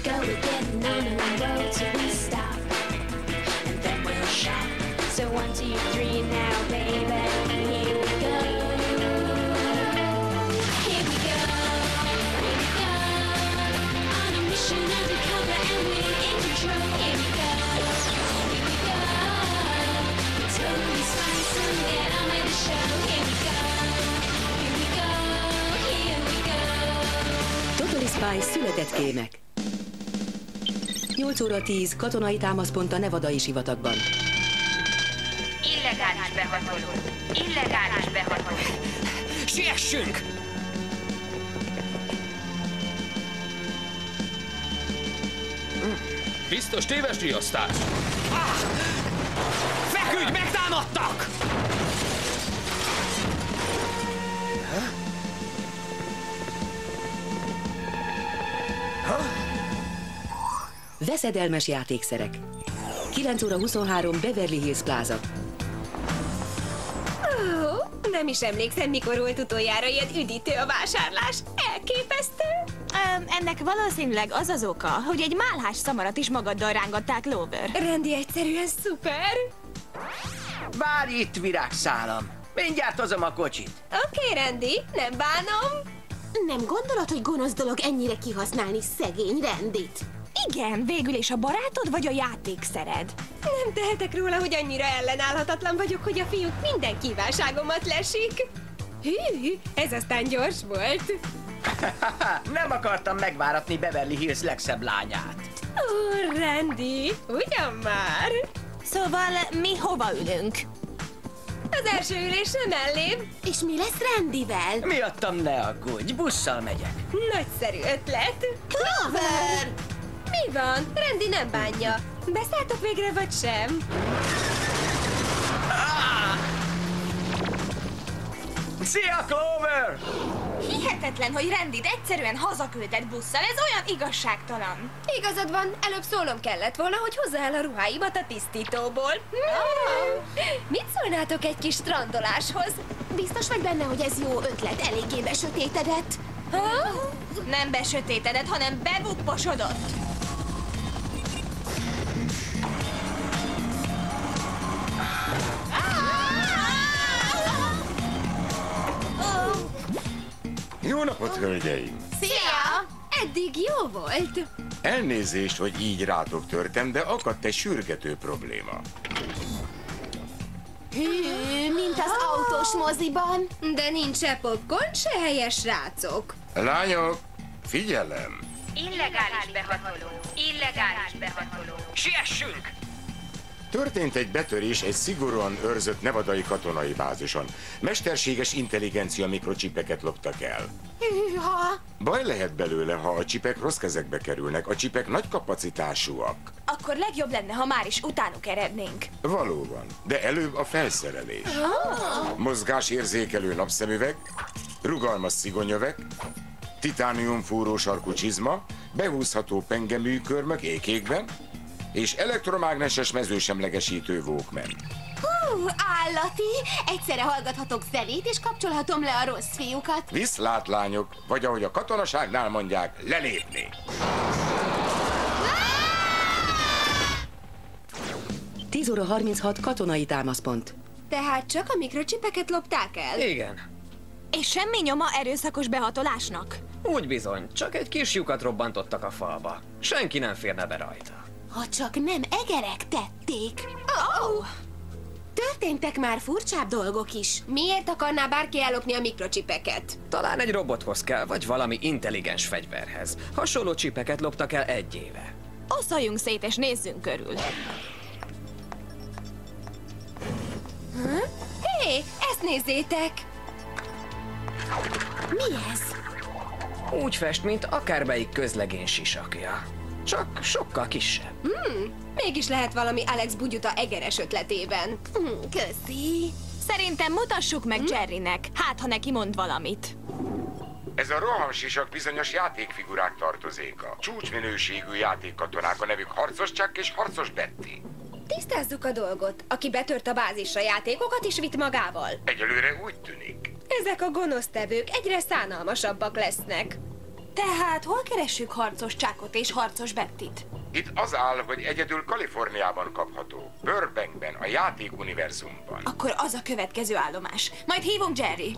go, we're getting on the road till we stop, and then we'll shop. So 1, 2, 3 now, baby, here we go. Here we go, here we go. On a mission undercover and we're in control. Here we go, here we go. Totally spice and get on with the show. Here we go, here we go, here we go. Totally Spice született kémek. 8 óra 10 katonai támaszpont a nevadai sivatagban. Illegális behatoló! Illegális behatoló! Siessünk! Biztos téves riasztás! Feküdj, megtámadtak! Veszedelmes játékszerek. 9 óra 23 Beverly Hills Plaza. Nem is emlékszem, mikor volt utoljára ilyen üdítő a vásárlás. Elképesztő! Ennek valószínűleg az az oka, hogy egy málhás szamarat is magaddal rángatták, Clover. Randy egyszerűen szuper! Várj itt, virágszálam! Mindjárt hozom a kocsit. Oké, Randy, nem bánom. Nem gondolod, hogy gonosz dolog ennyire kihasználni szegény Randit? Igen, végül is a barátod vagy a játékszered? Nem tehetek róla, hogy annyira ellenállhatatlan vagyok, hogy a fiúk minden kívánságomat lesik. Hű, ez aztán gyors volt. Nem akartam megváratni Beverly Hills legszebb lányát. Ó, Randy, ugyan már? Szóval mi hova ülünk? Az első ülésre mellém. És mi lesz Randyvel? Miattam ne aggódj, busszal megyek. Nagyszerű ötlet. Clover! Mi van? Randy nem bánja. Beszálltok végre, vagy sem? Szia, Clover! Hihetetlen, hogy Randit egyszerűen hazaküldett busszal, ez olyan igazságtalan. Igazad van, előbb szólnom kellett volna, hogy hozza el a ruháimat a tisztítóból. Mit szólnátok egy kis strandoláshoz? Biztos vagy benne, hogy ez jó ötlet, eléggé besötétedett? Nem besötétedett, hanem bebukposodott. Jó napot, hölgyeim! Szia! Eddig jó volt. Elnézést, hogy így rátok törtem, de akadt egy sürgető probléma. Hű, mint az autós moziban. De nincs se popcorn, se helyes srácok. Lányok, figyelem! Illegális behatoló! Illegális behatoló! Siessünk! Történt egy betörés egy szigorúan őrzött nevadai katonai bázison. Mesterséges intelligencia mikrocsipeket loptak el. Hűha! Baj lehet belőle, ha a csipek rossz kezekbe kerülnek. A csipek nagy kapacitásúak. Akkor legjobb lenne, ha már is utánuk erednénk. Valóban, de előbb a felszerelés. Mozgásérzékelő napszemüveg, rugalmas szigonyövek, titánium fúró sarkú csizma, behúzható pengeműkörmök ékékben, és elektromágneses mezősemlegesítő Walkman. Állati! Egyszerre hallgathatok zenét, és kapcsolhatom le a rossz fiúkat. Viszlát, lányok, vagy ahogy a katonaságnál mondják, lelépni. 10 óra 36 katonai támaszpont. Tehát csak a mikrocsipeket lopták el? Igen. És semmi nyoma erőszakos behatolásnak? Úgy bizony, csak egy kis lyukat robbantottak a falba. Senki nem férne be rajta. Ha csak nem egerek tették. Oh. Történtek már furcsább dolgok is. Miért akarná bárki ellopni a mikrocsipeket? Talán egy robothoz kell, vagy valami intelligens fegyverhez. Hasonló csipeket loptak el 1 éve. Oszoljunk szét és nézzünk körül. Hé, ezt nézzétek! Mi ez? Úgy fest, mint akármelyik közlegény sisakja. Csak sokkal kisebb. Mégis lehet valami Alex Bugyuta egeres ötletében. Köszi. Szerintem mutassuk meg Jerrynek, hát ha neki mond valamit. Ez a rohamsisak bizonyos játékfigurák tartozéka. Csúcsminőségű játékkatonák, a nevük Harcos Chuck és Harcos Betty. Tisztázzuk a dolgot. Aki betört a bázisra, játékokat is vitt magával. Egyelőre úgy tűnik. Ezek a gonosztevők egyre szánalmasabbak lesznek. Tehát hol keressük harcos Chuckot és harcos Bettit? Itt az áll, hogy egyedül Kaliforniában kapható. Burbankben, a játékuniverzumban. Akkor az a következő állomás. Majd hívom Jerry.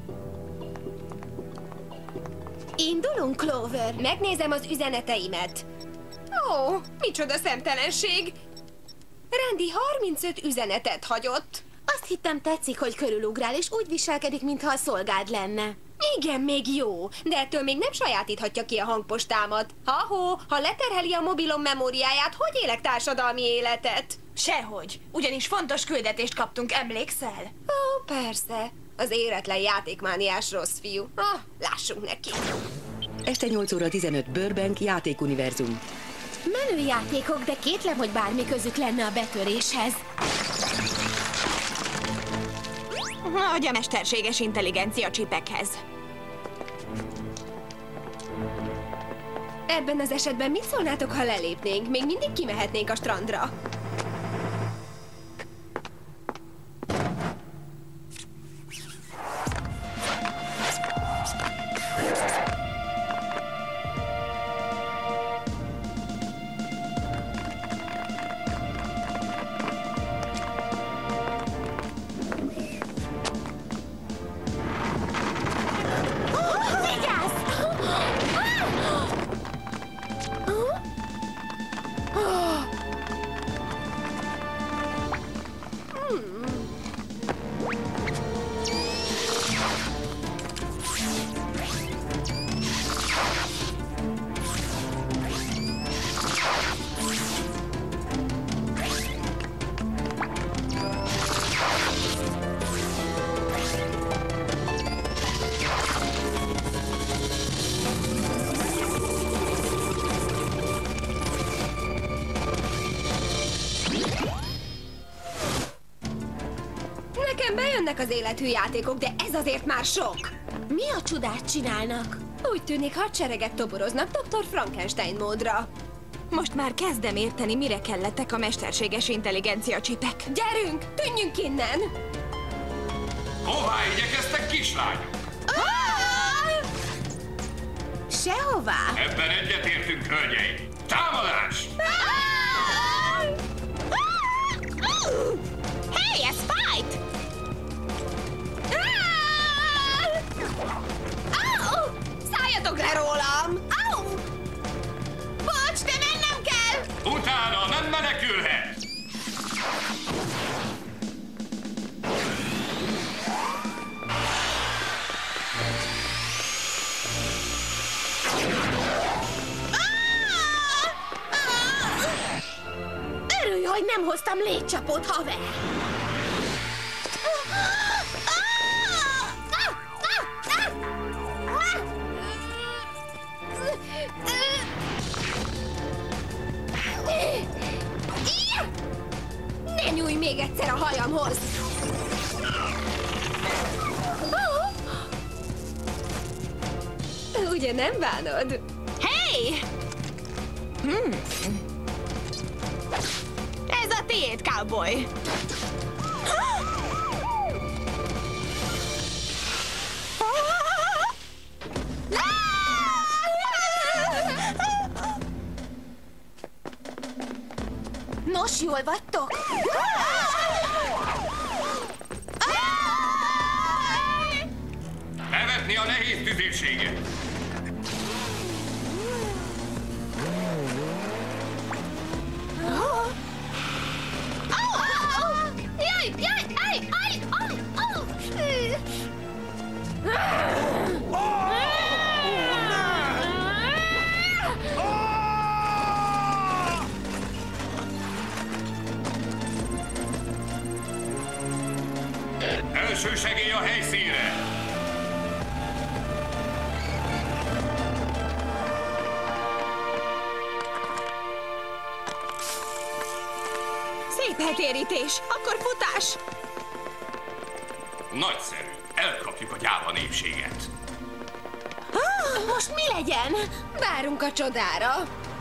Indulunk, Clover. Megnézem az üzeneteimet. Ó, micsoda szemtelenség. Randy 35 üzenetet hagyott. Azt hittem tetszik, hogy körülugrál, és úgy viselkedik, mintha a szolgád lenne. Igen, még jó, de ettől még nem sajátíthatja ki a hangpostámat. Ha leterheli a mobilom memóriáját, hogy élek társadalmi életet? Sehogy, ugyanis fontos küldetést kaptunk, emlékszel? Ó, persze. Az éretlen játékmániás rossz fiú. Lássunk neki. Este 8 óra 15 Burbank játékuniverzum. Menő játékok, de kétlem, hogy bármi közük lenne a betöréshez. Vagy a mesterséges intelligencia csipekhez. Ebben az esetben mit szólnátok, ha lelépnénk? Még mindig kimehetnénk a strandra. Nekem bejönnek az élethű játékok, de ez azért már sok. Mi a csodát csinálnak? Úgy tűnik, hadsereget toboroznak Dr. Frankenstein módra. Most már kezdem érteni, mire kellettek a mesterséges intelligencia csipek. Gyerünk, tűnjünk innen! Hová igyekeztek, kislányok? Sehová! Ebben egyetértünk, hölgyeim. Támadás! Hey, ez Spite! Szálljatok le rólam! Bocs, de mennem kell! Utána nem menekülhet! Örülj, hogy nem hoztam légycsapót, haver! Ne nyújj még egyszer a hajamhoz! Ugye nem bánod? Hey! Ez a tiéd, cowboy! Nos, jól vagytok? Bevetni a nehéz tüzérséget! Első segély a helyszínre! Szép hetérítés, akkor futás! Nagyszerű! Elkapjuk a gyáva népséget! Most mi legyen? Várunk a csodára!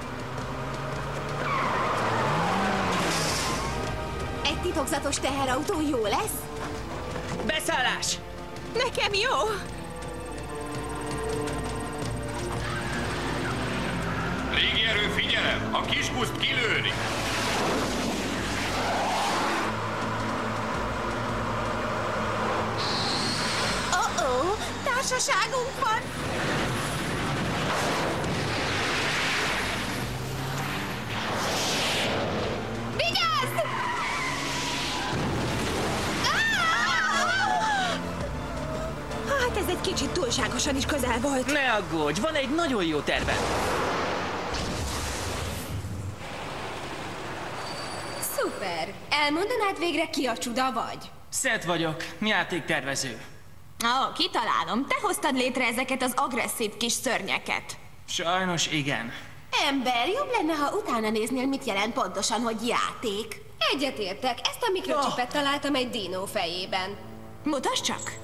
Egy titokzatos teherautó jó lesz? Beszállás! Nekem jó! Figyelem! A kis buszt kilőni! Oh-oh, társaságunk van! Vigyázz! Hát ez egy kicsit túlságosan is közel volt. Ne aggódj, van egy nagyon jó tervem. Szuper! Elmondanád végre, ki a csuda vagy? Seth vagyok, játéktervező. Ó, kitalálom. Te hoztad létre ezeket az agresszív kis szörnyeket. Sajnos igen. Ember, jobb lenne, ha utána néznél, mit jelent pontosan, hogy játék. Egyetértek, ezt a mikrocsipet találtam egy dinó fejében. Mutasd csak!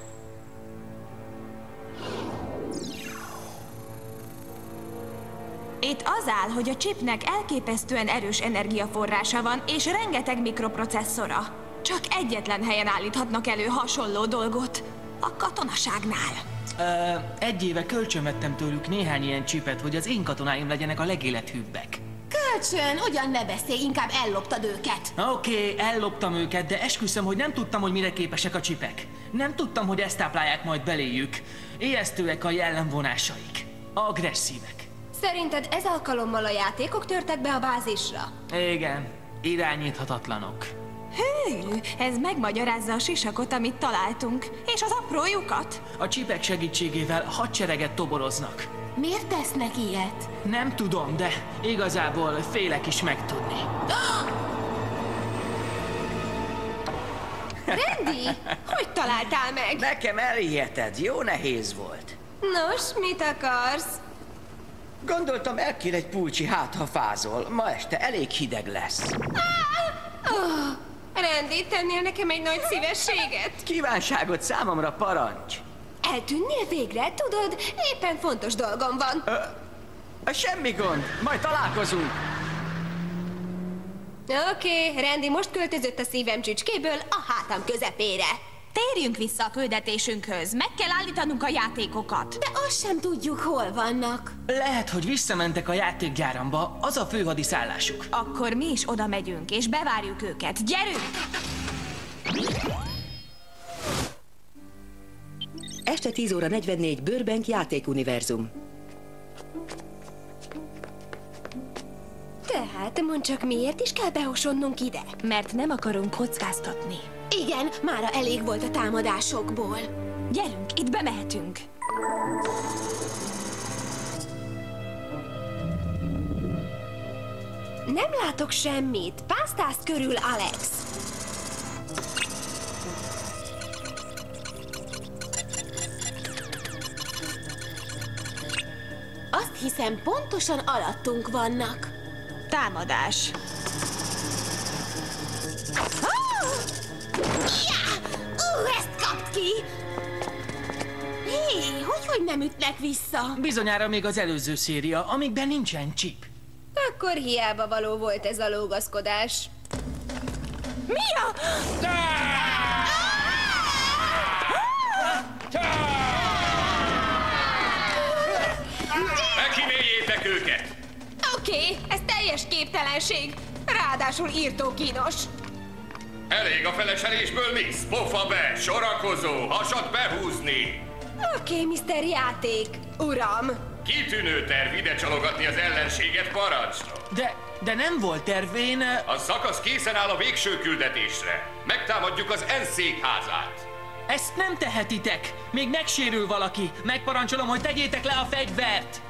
Itt az áll, hogy a chipnek elképesztően erős energiaforrása van, és rengeteg mikroprocesszora. Csak egyetlen helyen állíthatnak elő hasonló dolgot. A katonaságnál. Egy éve kölcsönvettem tőlük néhány ilyen csipet, hogy az én katonáim legyenek a legélethűbbek. Kölcsön, ugyan ne beszélj, inkább elloptad őket. Oké, elloptam őket, de esküszöm, hogy nem tudtam, hogy mire képesek a csipek. Nem tudtam, hogy ezt táplálják majd beléjük. Ijesztőek a jellemvonásaik. Agresszívek. Szerinted ez alkalommal a játékok törtek be a bázisra? Igen, irányíthatatlanok. Hű, ez megmagyarázza a sisakot, amit találtunk, és az apró lyukat. A csipek segítségével hadsereget toboroznak. Miért tesznek ilyet? Nem tudom, de igazából félek is megtudni. Randy, hogy találtál meg? Nekem elhiheted, jó nehéz volt. Nos, mit akarsz? Gondoltam, elkér egy pulcsi, hát ha fázol. Ma este elég hideg lesz. Randy, tennél nekem egy nagy szívességet? Kívánságot számomra parancs. Eltűnnél végre? Tudod, éppen fontos dolgom van. Semmi gond, majd találkozunk. Oké, Randy most költözött a szívem csücskéből a hátam közepére. Térjünk vissza a küldetésünkhöz. Meg kell állítanunk a játékokat. De azt sem tudjuk, hol vannak. Lehet, hogy visszamentek a játékgyáramba, az a főhadiszállásuk. Akkor mi is oda megyünk, és bevárjuk őket. Gyerünk! Este 10 óra 44 Burbank játékuniverzum. Tehát mondd csak, miért is kell behosonnunk ide? Mert nem akarunk kockáztatni. Igen, mára elég volt a támadásokból. Gyerünk, itt bemehetünk. Nem látok semmit. Pásztázt körül, Alex. Azt hiszem, pontosan alattunk vannak. Támadás. Ezt kapt ki! Hé, hogy nem ütnek vissza? Bizonyára még az előző széria, amikben nincsen chip. Akkor hiába való volt ez a lógaszkodás. Mi a... Megkíméljétek őket! Oké, ez teljes képtelenség. Ráadásul írtókínos. Elég a feleselésből, Miss! Pofa be, sorakozó, hasat behúzni! Oké, Mr. Játék, uram. Kitűnő terv ide csalogatni az ellenséget parancsra. De nem volt tervén... A szakasz készen áll a végső küldetésre. Megtámadjuk az ENSZ székházát. Ezt nem tehetitek! Még megsérül valaki! Megparancsolom, hogy tegyétek le a fegyvert!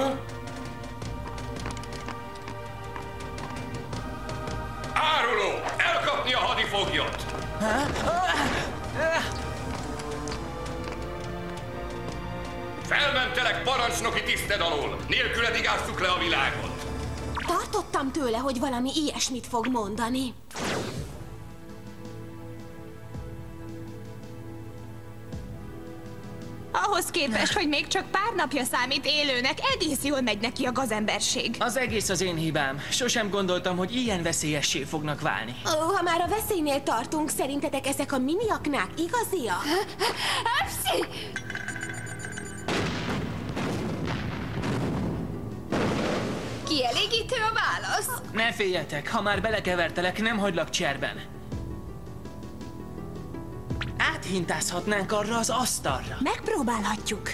Áruló! Elkapni a hadifoglyot! Felmentelek parancsnoki tiszted alól! Nélküled igáztuk le a világot! Tartottam tőle, hogy valami ilyesmit fog mondani. Ahhoz képest, hogy még csak pár napja számít élőnek, egész jól megy neki a gazemberség. Az egész az én hibám. Sosem gondoltam, hogy ilyen veszélyessé fognak válni. Ha már a veszélynél tartunk, szerintetek ezek a miniaknák igaziak? Kielégítő a válasz? Ne féljetek, ha már belekevertelek, nem hagylak cserben. Áthintázhatnánk arra az asztalra. Megpróbálhatjuk.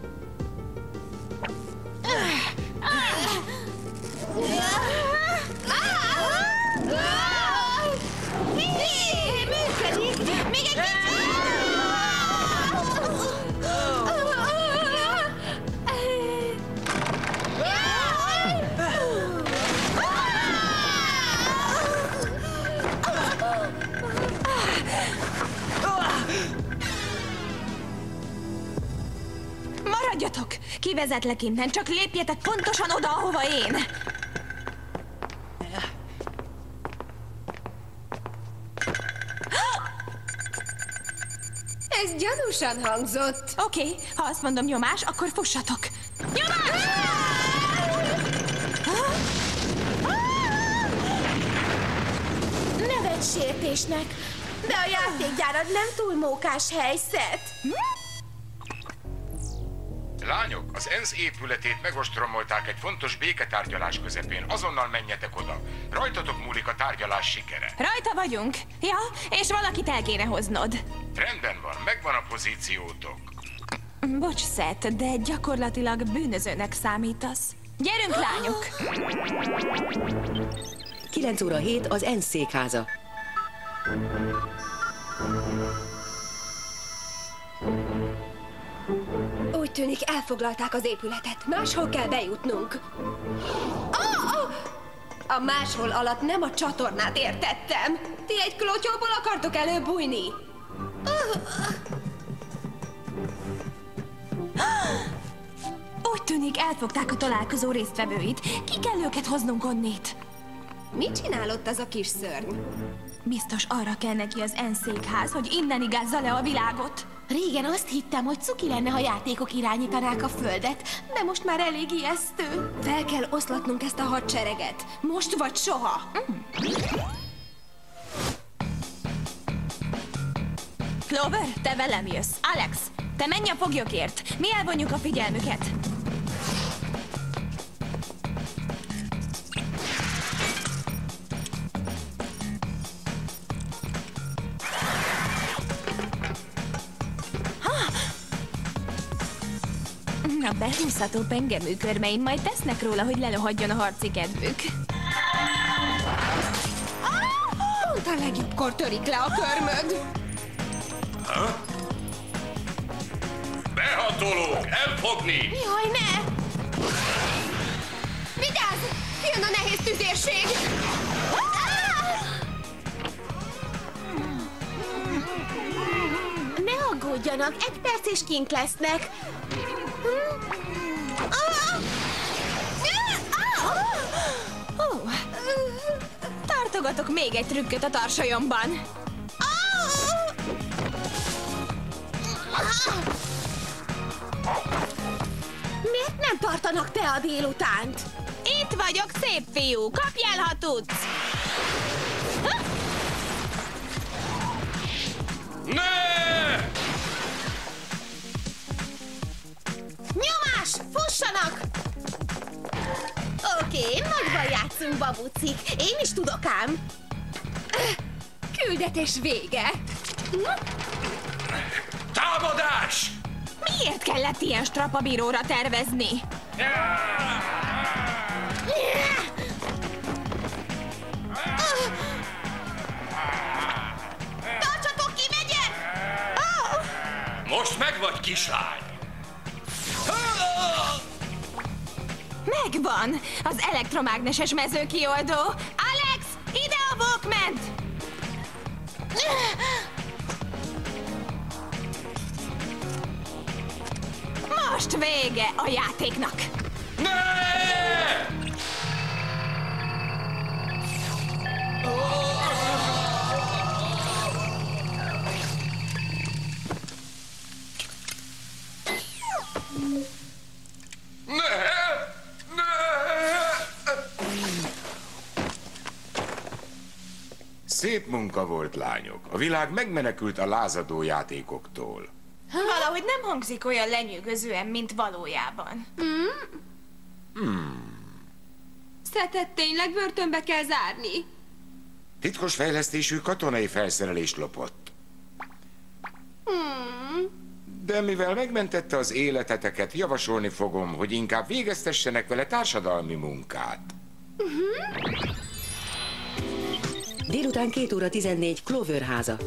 Működik! Még egy kicsit! Maradjatok! Kivezetlek innen, csak lépjetek pontosan oda, ahova én. Ez gyanúsan hangzott. Oké, ha azt mondom nyomás, akkor fussatok. Nyomás! Nevetsértésnek, de a játékgyárad nem túl mókás helyszet. Lányok, az ENSZ épületét megostromolták egy fontos béketárgyalás közepén. Azonnal menjetek oda. Rajtatok múlik a tárgyalás sikere. Rajta vagyunk. Ja, és valakit el kéne hoznod. Rendben van, megvan a pozíciótok. Bocs, Seth, de gyakorlatilag bűnözőnek számítasz. Gyerünk, lányok! 9 óra 7 az ENSZ székháza. Úgy tűnik, elfoglalták az épületet. Máshol kell bejutnunk. A máshol alatt nem a csatornát értettem. Ti egy klotyóból akartok előbújni? Úgy tűnik, elfogták a találkozó résztvevőit. Ki kell őket hoznunk onnét? Mit csinál ott az a kis szörny? Biztos arra kell neki az ENSZ székház, hogy innen igázza le a világot. Régen azt hittem, hogy cuki lenne, ha játékok irányítanák a földet, de most már elég ijesztő. Fel kell oszlatnunk ezt a hadsereget. Most vagy soha. Clover, te velem jössz. Alex, te menj a foglyokért. Mi elvonjuk a figyelmüket. A behúzható pengeműkörmeim majd tesznek róla, hogy lelohadjon a harci kedvük. Pont a legjobbkor törik le a körmöd. Behatolók, elfogni! Jaj, ne! Vigyázz! Jön a nehéz tüzérség! Ne aggódjanak, egy perc és kint lesznek. Tartogatok még egy trükköt a tarsajomban. Miért nem tartanak te a délutánt? Itt vagyok, szép fiú! Kapjál, ha tudsz! Ne! Nyomás! Fussanak! Oké, nagyban játszunk, babucik. Én is tudok ám. Küldetés vége. Támadás! Miért kellett ilyen strapabíróra tervezni? Tartsatok ki, megyek! Most meg vagy, kislány! Megvan! Az elektromágneses mezőkioldó! Alex, ide a Walkman-t! Most vége a játéknak! Ne! Szép munka volt, lányok. A világ megmenekült a lázadó játékoktól. Valahogy nem hangzik olyan lenyűgözően, mint valójában. Szetet tényleg börtönbe kell zárni? Titkos fejlesztésű katonai felszerelést lopott. De mivel megmentette az életeteket, javasolni fogom, hogy inkább végeztessenek vele társadalmi munkát. Délután 2 óra 14 Clover háza.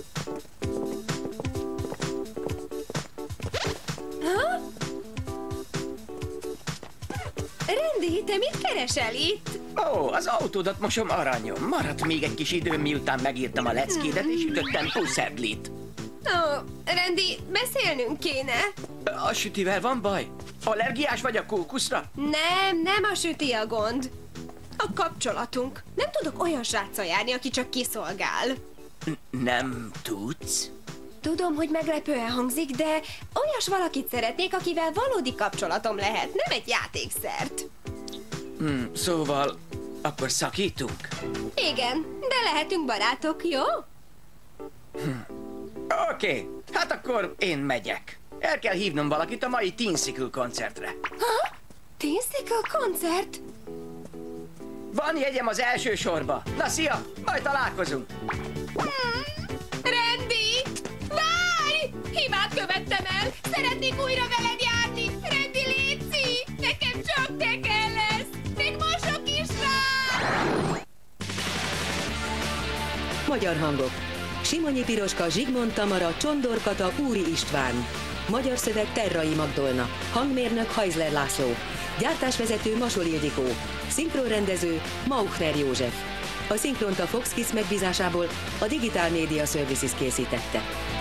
Randy, te mit keresel itt? Ó, az autódat mosom aranyom. Maradt még egy kis időm, miután megírtam a leckédet, és ütöttem puszedlit. Ó, Randy, beszélnünk kéne. A sütivel van baj? Allergiás vagy a kókuszra? Nem a süti a gond. A kapcsolatunk. Nem tudok olyan sráccal járni, aki csak kiszolgál. Nem tudsz? Tudom, hogy meglepően hangzik, de olyas valakit szeretnék, akivel valódi kapcsolatom lehet, nem egy játékszert. Szóval, akkor szakítunk? Igen, de lehetünk barátok, jó? Oké, hát akkor én megyek. El kell hívnom valakit a mai Teensicle koncertre. Ha? Teensicle koncert? Van jegyem az első sorba. Na szia, majd találkozunk. Randy! Várj! Hibát követtem el! Szeretnék újra veled járni! Randy, léci! Nekem csak te kell lesz! Még mosok is rá! Magyar hangok. Simonyi Piroska, Zsigmond Tamara, Csondor Kata, Úri István. Magyar szöveg Terrai Magdolna. Hangmérnök Hajzler László. Gyártásvezető Masol Ildikó. Szinkronrendező Mauchner József. A szinkront a Fox Kids megbízásából a Digital Media Services készítette.